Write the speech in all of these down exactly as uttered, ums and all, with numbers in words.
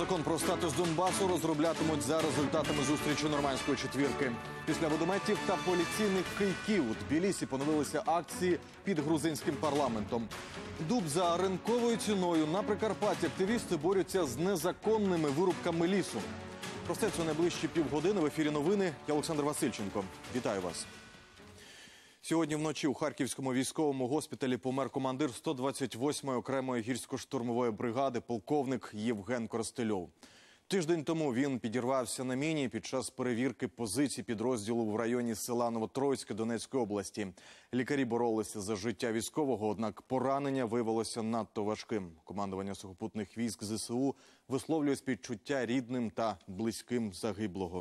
Закон про статус Донбасу розроблятимуть за результатами зустрічі нормандської четвірки. Після водометів та поліційних кийків у Тбілісі поновилися акції під грузинським парламентом. Дуб за ринковою ціною. На Прикарпатті активісти борються з незаконними вирубками лісу. Про це це найближчі півгодини. В ефірі новини. Я Олександр Васильченко. Вітаю вас. Сьогодні вночі у Харківському військовому госпіталі помер командир сто двадцять восьмої окремої гірсько-штурмової бригади полковник Євген Коростельов. Тиждень тому він підірвався на міні під час перевірки позицій підрозділу в районі села Новотроїцьке Донецької області. Лікарі боролися за життя військового, однак поранення виявилося надто важким. Командування сухопутних військ ЗСУ висловлює співчуття рідним та близьким загиблого.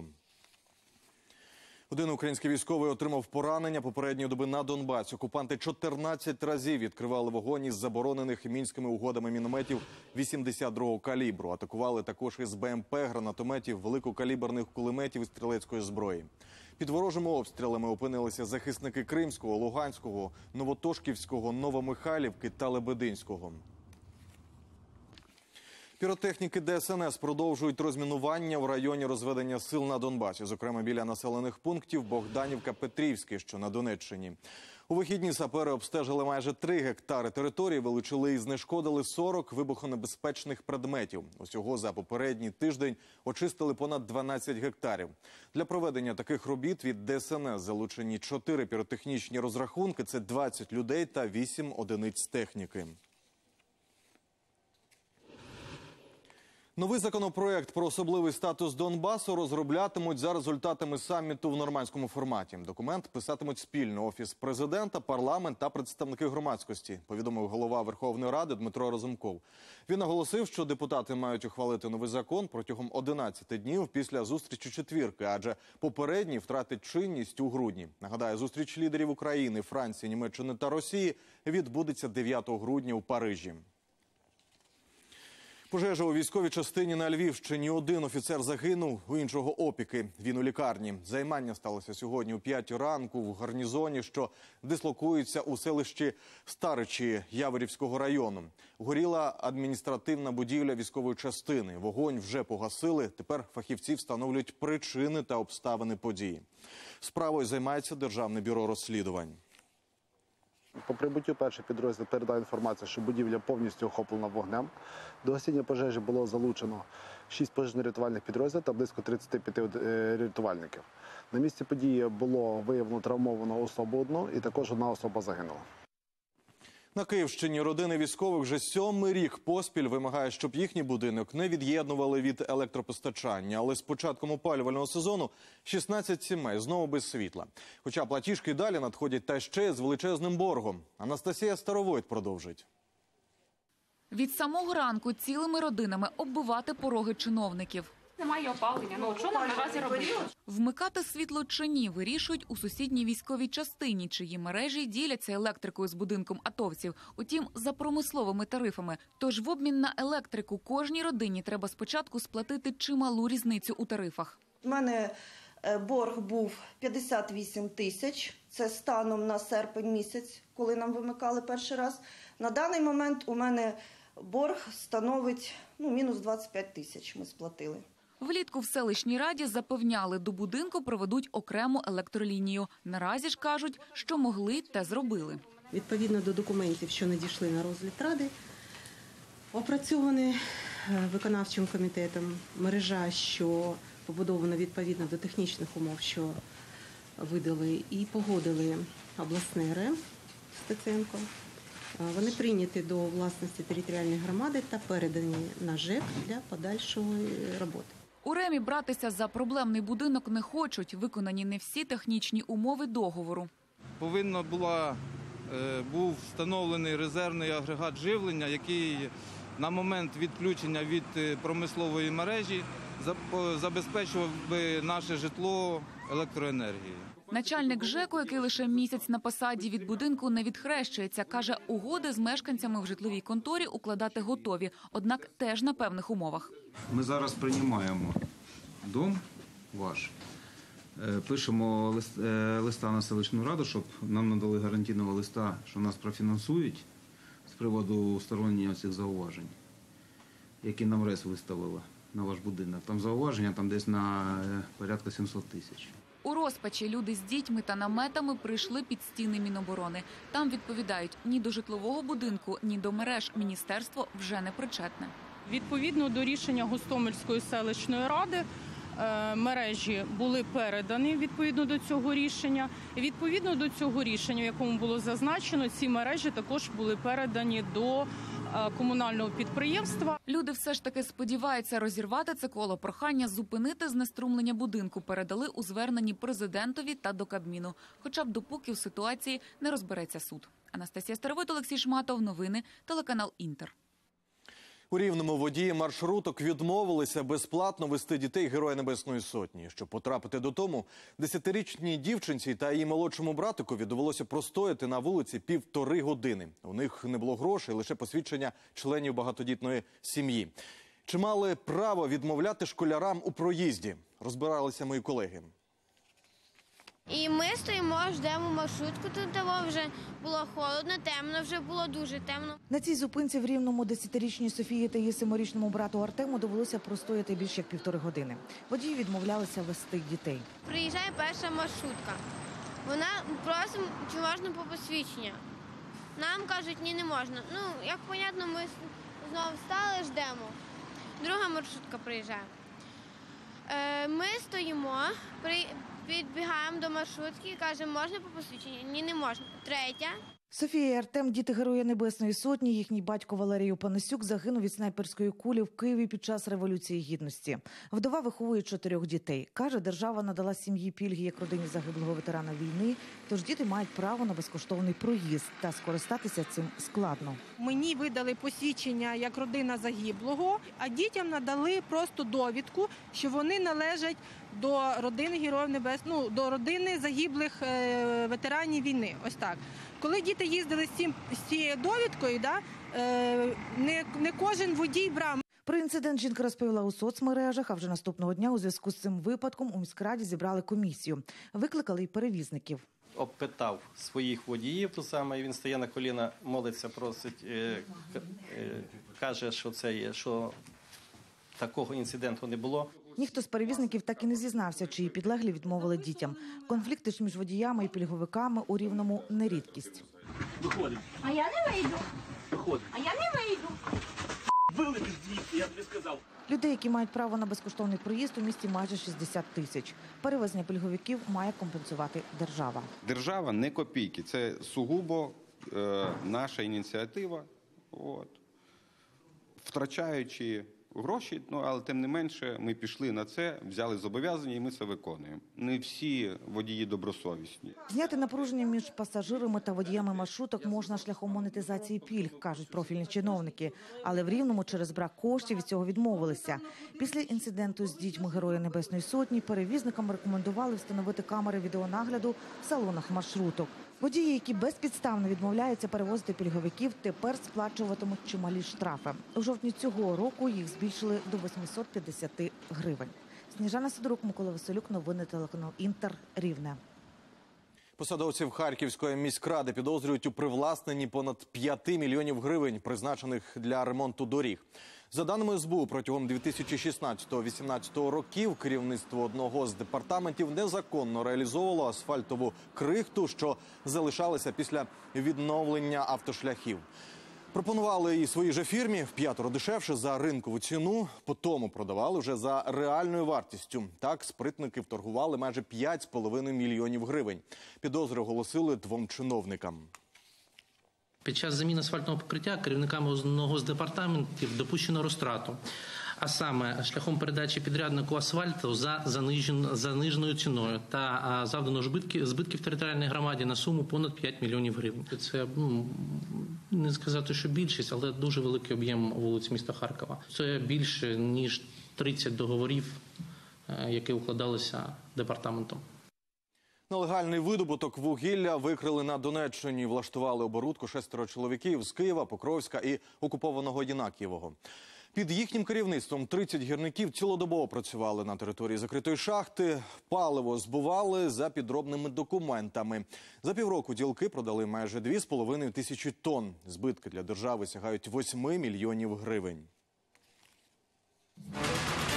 Один український військовий отримав поранення попередньої доби на Донбасі. Окупанти чотирнадцять разів відкривали вогонь із заборонених мінськими угодами мінометів вісімдесят другого калібру. Атакували також із БМП, гранатометів, великокаліберних кулеметів і стрілецької зброї. Під ворожими обстрілами опинилися захисники Кримського, Луганського, Новотошківського, Новомихайлівки та Лебединського. Піротехніки ДСНС продовжують розмінування в районі розведення сил на Донбасі, зокрема біля населених пунктів Богданівка-Петрівське, що на Донеччині. У вихідні сапери обстежили майже три гектари території, вилучили і знешкодили сорок вибухонебезпечних предметів. Усього за попередній тиждень очистили понад дванадцять гектарів. Для проведення таких робіт від ДСНС залучені чотири піротехнічні розрахунки, це двадцять людей та вісім одиниць техніки. Новий законопроект про особливий статус Донбасу розроблятимуть за результатами саміту в нормандському форматі. Документ писатимуть спільно Офіс президента, парламент та представники громадськості, повідомив голова Верховної Ради Дмитро Разумков. Він наголосив, що депутати мають ухвалити новий закон протягом одинадцяти днів після зустрічі четвірки, адже попередній втратить чинність у грудні. Нагадаю, зустріч лідерів України, Франції, Німеччини та Росії відбудеться дев'ятого грудня у Парижі. Пожежа у військовій частині на Львівщині. Один офіцер загинув, у іншого опіки. Він у лікарні. Займання сталося сьогодні о п'ятій ранку в гарнізоні, що дислокується у селищі Старичі Яворівського району. Горіла адміністративна будівля військової частини. Вогонь вже погасили. Тепер фахівці встановлюють причини та обставини події. Справою займається Державне бюро розслідувань. По прибуттю перший підрозділ передав інформацію, що будівля повністю охоплена вогнем. До гасіння пожежі було залучено шість пожежно-рятувальних підрозділів та близько тридцяти п'яти рятувальників. На місці події було виявлено травмовану особу одну і також одна особа загинула. На Київщині родини військових вже сьомий рік поспіль вимагають, щоб їхній будинок не від'єднували від електропостачання. Але з початком опалювального сезону шістнадцять сімей знову без світла. Хоча платіжки далі надходять та ще з величезним боргом. Анастасія Старовойт продовжить. Від самого ранку цілими родинами оббивати пороги чиновників. Немає опалення. Ну, що нам наразі робити? Вмикати світло чи ні вирішують у сусідній військовій частині, чиї мережі діляться електрикою з будинком атовців. Утім, за промисловими тарифами. Тож в обмін на електрику кожній родині треба спочатку сплатити чималу різницю у тарифах. У мене борг був п'ятдесят вісім тисяч. Це станом на серпень місяць, коли нам вимикали перший раз. На даний момент у мене борг становить ну, мінус двадцять п'ять тисяч ми сплатили. Влітку в селищній раді запевняли, до будинку проведуть окрему електролінію. Наразі ж кажуть, що могли, те зробили. Відповідно до документів, що надійшли на розгляд ради, опрацьовані виконавчим комітетом мережа, що побудована відповідно до технічних умов, що видали і погодили обласне РЕМ Стеценко. Вони прийняті до власності територіальної громади та передані на ЖЕК для подальшої роботи. У РЕМі братися за проблемний будинок не хочуть. Виконані не всі технічні умови договору. Повинно була, був встановлений резервний агрегат живлення, який на момент відключення від промислової мережі забезпечував би наше житло електроенергією. Начальник ЖЕКу, який лише місяць на посаді, від будинку не відхрещується. Каже, угоди з мешканцями в житловій конторі укладати готові, однак теж на певних умовах. Ми зараз приймаємо дом ваш, пишемо листа на селищну раду, щоб нам надали гарантійного листа, що нас профінансують з приводу устранення цих зауважень, які нам РЕС виставила. на ваш будинок. Там зауваження там десь на е, порядка сімсот тисяч. У розпачі люди з дітьми та наметами прийшли під стіни Міноборони. Там відповідають, ні до житлового будинку, ні до мереж міністерство вже не причетне. Відповідно до рішення Гостомельської селищної ради, мережі були передані відповідно до цього рішення. І відповідно до цього рішення, в якому було зазначено, ці мережі також були передані до комунального підприємства. Люди все ж таки сподіваються розірвати це коло. Прохання зупинити знеструмлення будинку передали у зверненні президентові та до Кабміну. Хоча б допоки в ситуації не розбереться суд. Анастасія Старовойт, Олексій Шматов. Новини. Телеканал «Інтер». У Рівному водії маршруток відмовилися безплатно вести дітей Героя Небесної Сотні. Щоб потрапити додому, десятирічній дівчинці та її молодшому братикові довелося простояти на вулиці півтори години. У них не було грошей, лише посвідчення членів багатодітної сім'ї. Чи мали право відмовляти школярам у проїзді? Розбиралися мої колеги. І ми стоїмо, ждемо маршрутку, тут того вже було холодно, темно, вже було дуже темно. На цій зупинці в Рівному десятирічній Софії та її семирічному брату Артему довелося простояти більше як півтори години. Водії відмовлялися вести дітей. Приїжджає перша маршрутка. Вона просить, чи можна по посвідчення. Нам кажуть, ні, не можна. Ну, як понятно, ми знову встали, ждемо. Друга маршрутка приїжджає. Е, ми стоїмо, при... підбігаємо до маршрутки і кажемо, можна по посвідченню? Ні, не можна. Третя. Софія і Артем – діти Героя Небесної Сотні. Їхній батько Валерій Опанасюк загинув від снайперської кулі в Києві під час Революції Гідності. Вдова виховує чотирьох дітей. Каже, держава надала сім'ї пільги як родині загиблого ветерана війни, тож діти мають право на безкоштовний проїзд, та скористатися цим складно. Мені видали посвідчення як родина загиблого, а дітям надали просто довідку, що вони належать до родини Героїв Небесної, ну, до родини загиблих е, ветеранів війни. Ось так. Коли діти їздили з, цим, з цією довідкою, да, е, не, не кожен водій брав. Про інцидент жінка розповіла у соцмережах, а вже наступного дня у зв'язку з цим випадком у міськраді зібрали комісію. Викликали й перевізників. Обпитав своїх водіїв, то саме, він стає на коліна, молиться, просить, е, е, каже, що це є, що такого інциденту не було. Ніхто з перевізників так і не зізнався, чиї підлеглі відмовили дітям. Конфлікти ж між водіями і пільговиками у Рівному – не рідкість. Виходимо. А я не вийду. Виходимо. А я не вийду. Вилетиш звідси, я тобі сказав. Людей, які мають право на безкоштовний проїзд, у місті майже шістдесят тисяч. Перевезення пільговиків має компенсувати держава. Держава не копійки. Це сугубо е, наша ініціатива. От. Втрачаючи гроші, ну, але тим не менше ми пішли на це, взяли зобов'язання і ми це виконуємо. Не всі водії добросовісні. Зняти напруження між пасажирами та водіями маршруток можна шляхом монетизації пільг, кажуть профільні чиновники. Але в Рівному через брак коштів від цього відмовилися. Після інциденту з дітьми Героя Небесної Сотні перевізникам рекомендували встановити камери відеонагляду в салонах маршруток. Водії, які безпідставно відмовляються перевозити пільговиків, тепер сплачуватимуть чималі штрафи. У жовтні цього року їх збільшили до восьмисот п'ятдесят гривень. Сніжана Сидорук, Микола Василюк, новини телеканал «Інтер», Рівне. Посадовців Харківської міськради підозрюють у привласненні понад п'яти мільйонів гривень, призначених для ремонту доріг. За даними ес бе у, протягом дві тисячі шістнадцятого - дві тисячі вісімнадцятого років керівництво одного з департаментів незаконно реалізовувало асфальтову крихту, що залишалася після відновлення автошляхів. Пропонували і своїй же фірмі в п'ятеро дешевше за ринкову ціну, потім продавали вже за реальною вартістю. Так спритники вторгували майже п'ять з половиною мільйонів гривень. Підозри оголосили двом чиновникам. Під час заміни асфальтного покриття керівниками одного з департаментів допущено розтрату, а саме шляхом передачі підряднику асфальту за заниженою ціною та завдано збитків, збитків територіальній громаді на суму понад п'ять мільйонів гривень. Це, ну, не сказати, що більшість, але дуже великий об'єм вулиць міста Харкова. Це більше, ніж тридцять договорів, які укладалися департаментом. Нелегальний видобуток вугілля викрили на Донеччині. Влаштували оборудку шестеро чоловіків з Києва, Покровська і окупованого Єнакієвого. Під їхнім керівництвом тридцять гірників цілодобово працювали на території закритої шахти. Паливо збували за підробними документами. За півроку ділки продали майже дві з половиною тисячі тонн. Збитки для держави сягають восьми мільйонів гривень.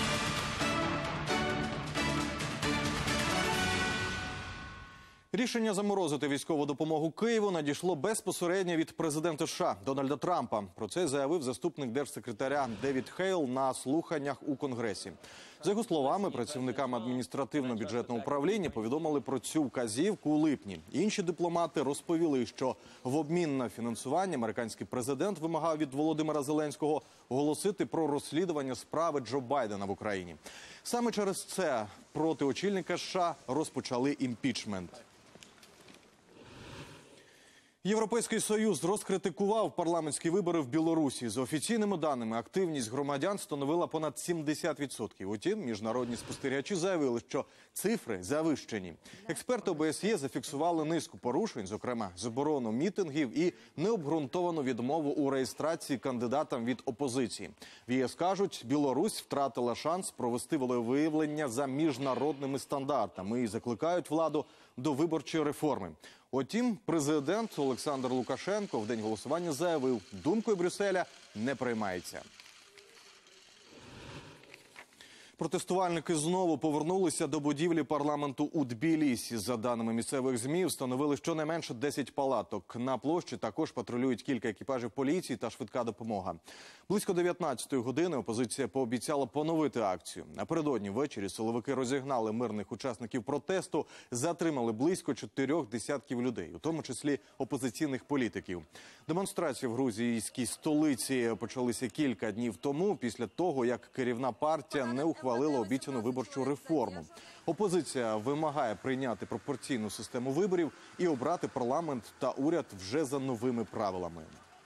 Рішення заморозити військову допомогу Києву надійшло безпосередньо від президента США Дональда Трампа. Про це заявив заступник держсекретаря Девід Хейл на слуханнях у Конгресі. За його словами, працівникам адміністративно-бюджетного управління повідомили про цю вказівку у липні. Інші дипломати розповіли, що в обмін на фінансування американський президент вимагав від Володимира Зеленського оголосити про розслідування справи Джо Байдена в Україні. Саме через це проти очільника США розпочали імпічмент. Європейський Союз розкритикував парламентські вибори в Білорусі. За офіційними даними, активність громадян становила понад сімдесят відсотків. Утім, міжнародні спостерігачі заявили, що цифри завищені. Експерти О Б С Є зафіксували низку порушень, зокрема заборону мітингів і необґрунтовану відмову у реєстрації кандидатам від опозиції. В Є С кажуть, Білорусь втратила шанс провести волевиявлення за міжнародними стандартами і закликають владу до виборчої реформи. Утім, президент Олександр Лукашенко в день голосування заявив, думкою Брюсселя не приймається. Протестувальники знову повернулися до будівлі парламенту у Тбілісі. За даними місцевих ЗМІ, встановили щонайменше десять палаток. На площі також патрулюють кілька екіпажів поліції та швидка допомога. Близько дев'ятнадцятої години опозиція пообіцяла поновити акцію. Напередодні ввечері силовики розігнали мирних учасників протесту, затримали близько чотирьох десятків людей, у тому числі опозиційних політиків. Демонстрації в грузійській столиці почалися кілька днів тому, після того, як керівна партія не ухвалила обіцяну виборчу реформу. Опозиція вимагає прийняти пропорційну систему виборів і обрати парламент та уряд вже за новими правилами.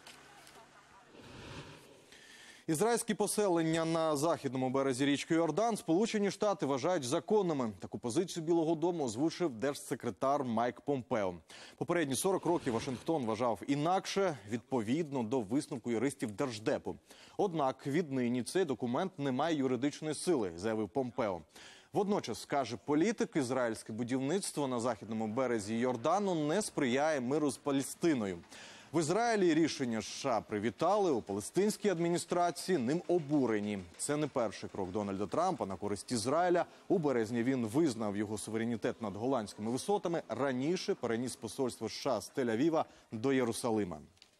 Ізраїльські поселення на західному березі річки Йордан Сполучені Штати вважають законними. Таку позицію Білого дому озвучив держсекретар Майк Помпео. Попередні сорок років Вашингтон вважав інакше, відповідно до висновку юристів Держдепу. Однак віднині цей документ не має юридичної сили, заявив Помпео. Водночас, каже політик, ізраїльське будівництво на західному березі Йордану не сприяє миру з Палестиною. В Ізраїлі рішення США привітали, у палестинській адміністрації ним обурені. Це не перший крок Дональда Трампа на користь Ізраїля. У березні він визнав його суверенітет над Голландськими висотами. Раніше переніс посольство США з Тель-Авіва до Єрусалима.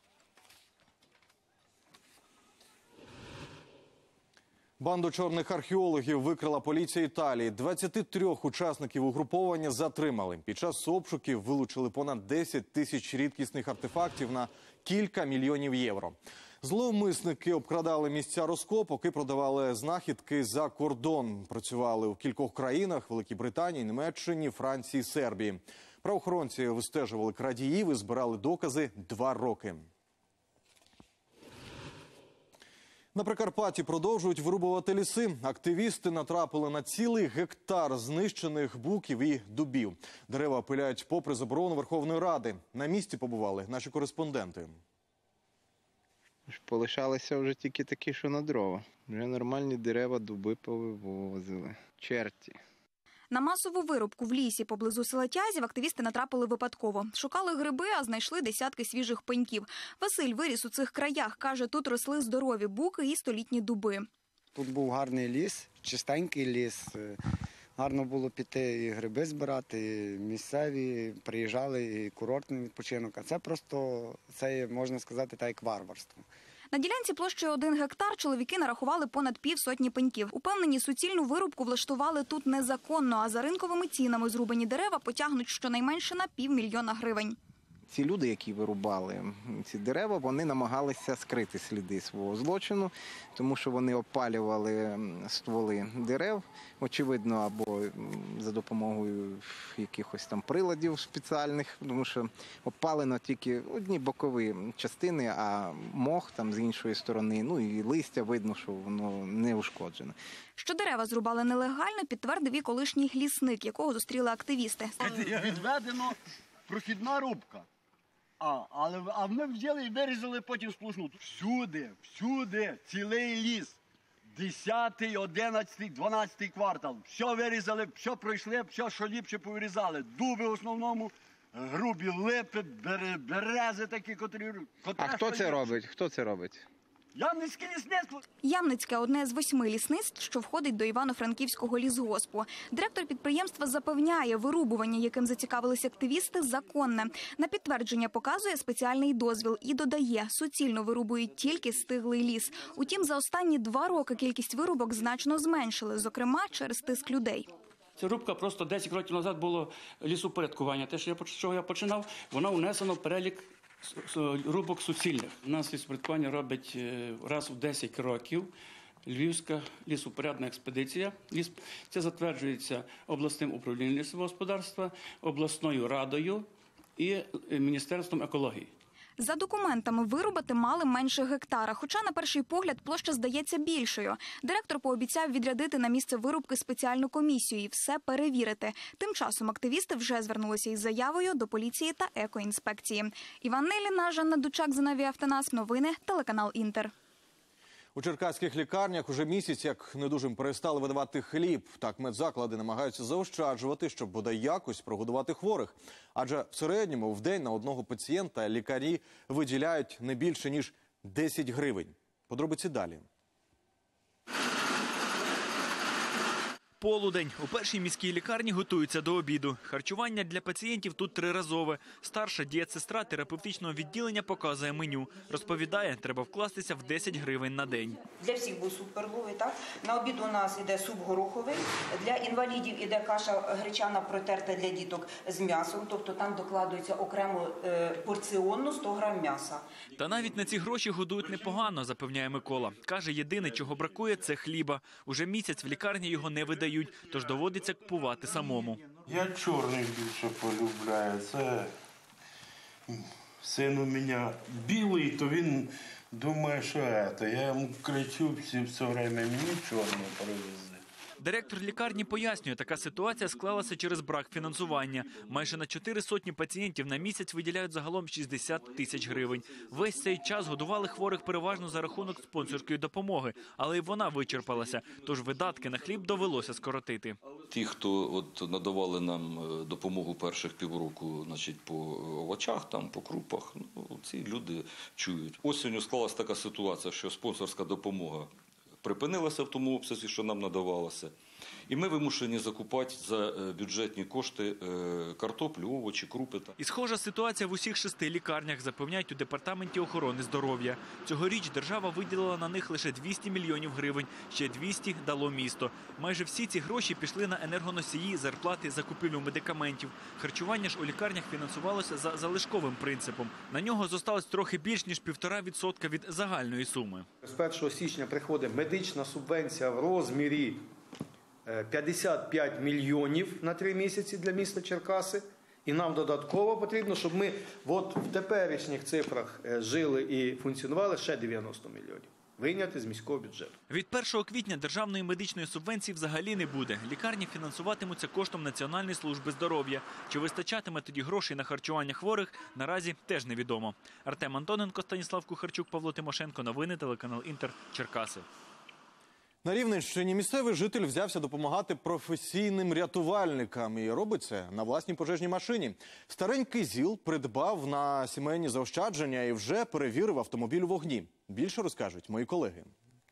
Банду чорних археологів викрила поліція Італії. двадцять три учасників угруповання затримали. Під час обшуків вилучили понад десять тисяч рідкісних артефактів на кілька мільйонів євро. Зловмисники обкрадали місця розкопок і продавали знахідки за кордон. Працювали у кількох країнах – Великій Британії, Німеччині, Франції, Сербії. Правоохоронці вистежували крадіїв і збирали докази два роки. На Прикарпатті продовжують вирубувати ліси. Активісти натрапили на цілий гектар знищених буків і дубів. Дерева пиляють попри заборону Верховної Ради. На місці побували наші кореспонденти. Полишалися вже тільки такі, що на дрова. Вже нормальні дерева, дуби повивозили. Черті. На масову вирубку в лісі поблизу села Тязів активісти натрапили випадково. Шукали гриби, а знайшли десятки свіжих пеньків. Василь виріс у цих краях. Каже, тут росли здорові буки і столітні дуби. Тут був гарний ліс, чистенький ліс. Гарно було піти і гриби збирати, і місцеві приїжджали, і курортний відпочинок. А це просто, це можна сказати, так як варварство. На ділянці площею один гектар чоловіки нарахували понад півсотні пеньків. Упевнені, суцільну вирубку влаштували тут незаконно, а за ринковими цінами зрубані дерева потягнуть щонайменше на півмільйона гривень. Ці люди, які вирубали ці дерева, вони намагалися скрити сліди свого злочину, тому що вони опалювали стволи дерев, очевидно, або за допомогою якихось там приладів спеціальних, тому що опалено тільки одні бокові частини, а мох там з іншої сторони, ну і листя видно, що воно не ушкоджено. Що дерева зрубали нелегально, підтвердив і колишній лісник, якого зустріли активісти. Відведено прохідна рубка. А, але а ми взяли і вирізали потім сплошну. Всюди, всюди, цілий ліс. Десятий, одинадцятий, дванадцятий квартал. Все вирізали, все пройшли, все, що ліпше повирізали. Дуби в основному, грубі липи, берези такі, котрі... А хто це робить? Хто це робить? Ямницьке лісництво. Ямницьке – одне з восьми лісництв, що входить до Івано-Франківського лісгоспу. Директор підприємства запевняє, вирубування, яким зацікавились активісти, законне. На підтвердження показує спеціальний дозвіл і додає, суцільно вирубують тільки стиглий ліс. Утім, за останні два роки кількість вирубок значно зменшили, зокрема через тиск людей. Ця рубка просто десять років назад було лісопорядкування. Те, що я, з чого я починав, вона внесена в перелік рубок суцільних. У нас лісопорядкування робить раз в десять років. Львівська лісопорядна експедиція. Це затверджується обласним управлінням лісового господарства, обласною радою і Міністерством екології. За документами вирубати мали менше гектара, хоча на перший погляд площа здається більшою. Директор пообіцяв відрядити на місце вирубки спеціальну комісію і все перевірити. Тим часом активісти вже звернулися із заявою до поліції та екоінспекції. Іван Неліна, Жанна Дучак, Зиновій Автонас. Новини, телеканал «Інтер». У черкаських лікарнях уже місяць, як недужим перестали видавати хліб. Так медзаклади намагаються заощаджувати, щоб бодай якось прогодувати хворих. Адже в середньому в день на одного пацієнта лікарі виділяють не більше, ніж десять гривень. Подробиці далі. Полудень. У першій міській лікарні готуються до обіду. Харчування для пацієнтів тут триразове. Старша дієтсестра терапевтичного відділення показує меню. Розповідає, треба вкластися в десять гривень на день. Для всіх був суп перловий, так? На обід у нас йде суп гороховий, для інвалідів йде каша гречана протерта для діток з м'ясом, тобто там докладується окремо е, порціонно сто грам м'яса. Та навіть на ці гроші годують непогано, запевняє Микола. Каже, єдине, чого бракує – це хліба. Уже місяць в лікарні його не видають, тож доводиться купувати самому. Я чорний більше полюбляю. Це син у мене білий, то він думає, що це. Я йому кричу всі все время, мені чорний привези. Директор лікарні пояснює, така ситуація склалася через брак фінансування. Майже на чотири сотні пацієнтів на місяць виділяють загалом шістдесят тисяч гривень. Весь цей час годували хворих переважно за рахунок спонсорської допомоги, але й вона вичерпалася, тож видатки на хліб довелося скоротити. Ті, хто от надавали нам допомогу перших півроку, значить, по овочах, там, по крупах, ну, ці люди чують. Осінню склалася така ситуація, що спонсорська допомога припинилася в тому обсязі, що нам надавалося. І ми вимушені закупати за бюджетні кошти картоплю, овочі, крупи. І схожа ситуація в усіх шести лікарнях, запевняють у Департаменті охорони здоров'я. Цьогоріч держава виділила на них лише двісті мільйонів гривень, ще двісті дало місто. Майже всі ці гроші пішли на енергоносії, зарплати, закупівлю медикаментів. Харчування ж у лікарнях фінансувалося за залишковим принципом. На нього зосталось трохи більш, ніж півтора відсотка від загальної суми. З першого січня приходить медична субвенція в розмірі п'ятдесят п'ять мільйонів на три місяці для міста Черкаси. І нам додатково потрібно, щоб ми от в теперішніх цифрах жили і функціонували ще дев'яносто мільйонів. Вийняти з міського бюджету. Від першого квітня державної медичної субвенції взагалі не буде. Лікарні фінансуватимуться коштом Національної служби здоров'я. Чи вистачатиме тоді грошей на харчування хворих, наразі теж невідомо. Артем Антоненко, Станіслав Кухарчук, Павло Тимошенко. Новини, телеканал «Інтер», Черкаси. На Рівненщині місцевий житель взявся допомагати професійним рятувальникам і робить це на власній пожежній машині. Старенький ЗІЛ придбав на сімейні заощадження і вже перевірив автомобіль у вогні. Більше розкажуть мої колеги.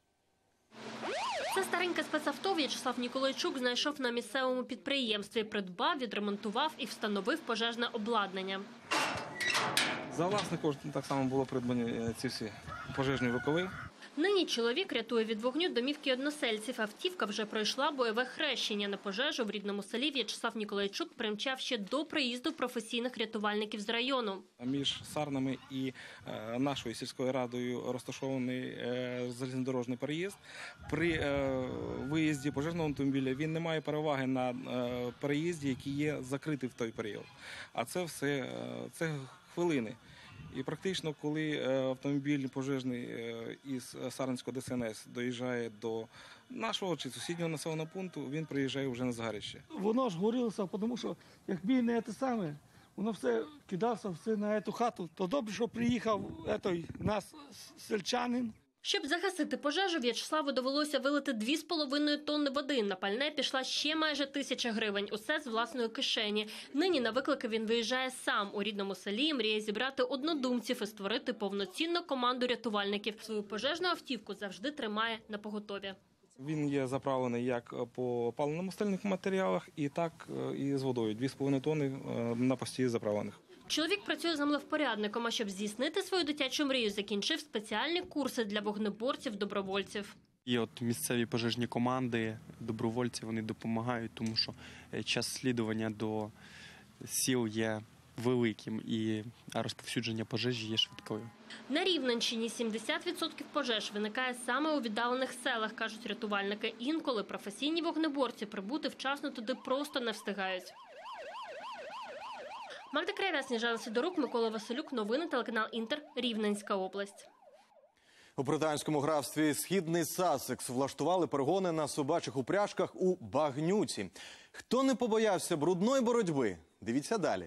Це стареньке спецавто В'ячеслав Ніколайчук знайшов на місцевому підприємстві. Придбав, відремонтував і встановив пожежне обладнання. За власний кошт так само було придбані ці всі пожежні виколи. Нині чоловік рятує від вогню домівки односельців. Автівка вже пройшла бойове хрещення. На пожежу в рідному селі В'ячеслав Ніколайчук примчав ще до приїзду професійних рятувальників з району. Між Сарнами і е, нашою сільською радою розташований е, залізнодорожний переїзд. При е, виїзді пожежного автомобіля він не має переваги на е, переїзді, який є закритий в той період. А це все е, це хвилини. І практично, коли автомобіль пожежний із Сарненського ДСНС доїжджає до нашого чи сусіднього населеного пункту, він приїжджає вже на згарище. Воно ж горілося, тому що якби не те саме, воно все кидався все на цю хату. То добре, що приїхав той наш сельчанин. Щоб загасити пожежу, В'ячеславу довелося вилити дві з половиною тонни води. На пальне пішла ще майже тисяча гривень. Усе з власної кишені. Нині на виклики він виїжджає сам. У рідному селі мріє зібрати однодумців і створити повноцінну команду рятувальників. Свою пожежну автівку завжди тримає напоготові. Він є заправлений як по паливно-мастильних матеріалах, і так і з водою. дві з половиною тонни на пості заправлених. Чоловік працює землевпорядником, а щоб здійснити свою дитячу мрію, закінчив спеціальні курси для вогнеборців-добровольців. І от місцеві пожежні команди, добровольці, вони допомагають, тому що час слідування до сіл є великим і розповсюдження пожежі є швидкою. На Рівненщині сімдесят відсотків пожеж виникає саме у віддалених селах, кажуть рятувальники. Інколи професійні вогнеборці прибути вчасно туди просто не встигають. Магда Кривя, Сніжана Сидорук, Микола Василюк. Новини, телеканал Інтер, Рівненська область. У британському графстві Східний Сассекс влаштували перегони на собачих упряжках у Багнюці. Хто не побоявся брудної боротьби? Дивіться далі.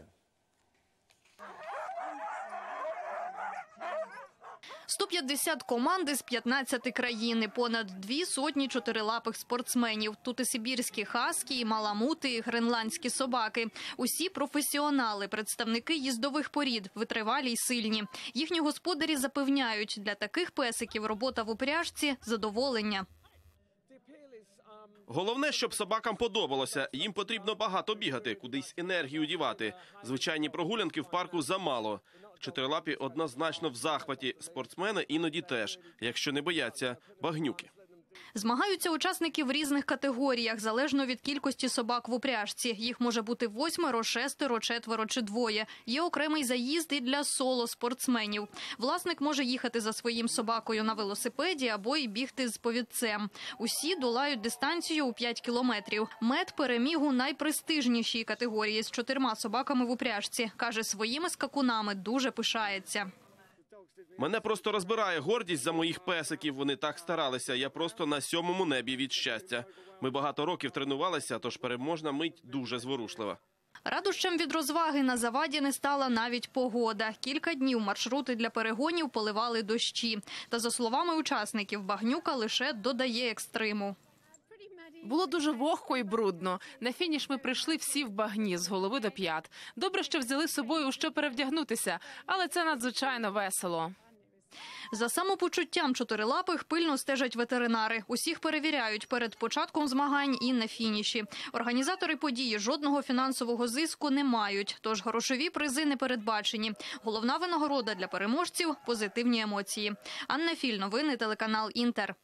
сто п'ятдесят команд з п'ятнадцяти країн, понад дві сотні чотирилапих спортсменів. Тут і сибірські хаскі, і маламути, і гренландські собаки. Усі професіонали, представники їздових порід, витривалі й сильні. Їхні господарі запевняють, для таких песиків робота в упряжці – задоволення. Головне, щоб собакам подобалося. Їм потрібно багато бігати, кудись енергію дівати. Звичайні прогулянки в парку замало. Чотирилапі однозначно в захваті. Спортсмени іноді теж, якщо не бояться багнюки. Змагаються учасники в різних категоріях, залежно від кількості собак в упряжці. Їх може бути восьмеро, шестеро, четверо чи двоє. Є окремий заїзд і для соло-спортсменів. Власник може їхати за своїм собакою на велосипеді або й бігти з повідцем. Усі долають дистанцію у п'ять кілометрів. Мед переміг у найпрестижнішій категорії з чотирма собаками в упряжці. Каже, своїми скакунами дуже пишається. Мене просто розбирає гордість за моїх песиків. Вони так старалися. Я просто на сьомому небі від щастя. Ми багато років тренувалися, тож переможна мить дуже зворушлива. Радощам від розваги на заваді не стала навіть погода. Кілька днів маршрути для перегонів поливали дощі. Та, за словами учасників, багнюка лише додає екстриму. Було дуже вогко і брудно. На фініш ми прийшли всі в багні, з голови до п'ят. Добре, що взяли з собою, у що перевдягнутися, але це надзвичайно весело. За самопочуттям чотирилапих пильно стежать ветеринари. Усіх перевіряють перед початком змагань і на фініші. Організатори події жодного фінансового зиску не мають, тож грошові призи не передбачені. Головна винагорода для переможців – позитивні емоції. Анна Філь, новини, телеканал Інтер.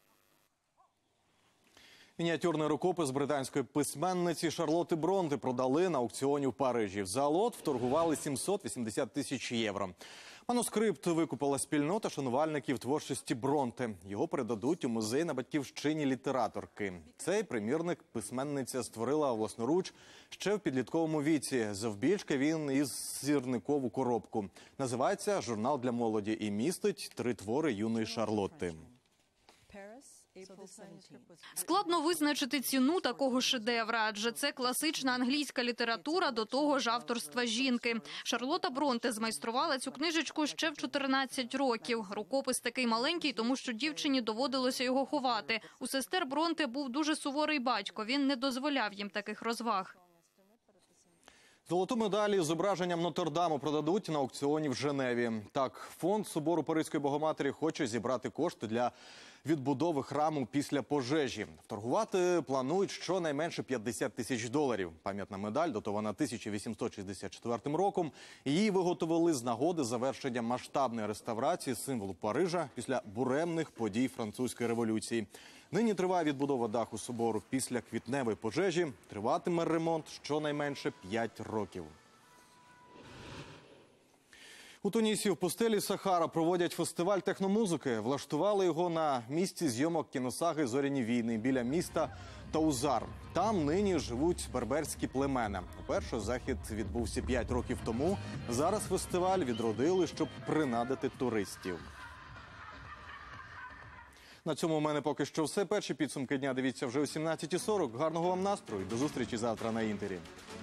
Мініатюрний рукопис британської письменниці Шарлотти Бронте продали на аукціоні в Парижі. За лот вторгували сімсот вісімдесят тисяч євро. Манускрипт викупила спільнота шанувальників творчості Бронте. Його передадуть у музей на батьківщині літераторки. Цей примірник письменниця створила власноруч ще в підлітковому віці. Завбільшки він із сірникову коробку. Називається «Журнал для молоді» і містить три твори юної Шарлотти. Складно визначити ціну такого шедевра, адже це класична англійська література, до того ж авторства жінки. Шарлотта Бронте змайструвала цю книжечку ще в чотирнадцять років. Рукопис такий маленький, тому що дівчині доводилося його ховати. У сестер Бронте був дуже суворий батько, він не дозволяв їм таких розваг. Золоту медаль із зображенням Нотр-Даму продадуть на аукціоні в Женеві. Так, фонд собору Паризької Богоматері хоче зібрати кошти для відбудови храму після пожежі. Вторгувати планують щонайменше п'ятдесят тисяч доларів. Пам'ятна медаль датована тисяча вісімсот шістдесят четвертим роком. Її виготовили з нагоди завершення масштабної реставрації символу Парижа після буремних подій французької революції. Нині триває відбудова даху собору після квітневої пожежі. Триватиме ремонт щонайменше п'ять років. У Тунісі в пустелі Сахара проводять фестиваль техномузики. Влаштували його на місці зйомок кіносаги «Зоряні війни» біля міста Таузар. Там нині живуть берберські племена. Уперше захід відбувся п'ять років тому. Зараз фестиваль відродили, щоб принадити туристів. На цьому у мене поки що все. Перші підсумки дня дивіться вже о сімнадцятій сорок. Гарного вам настрою. До зустрічі завтра на Інтері.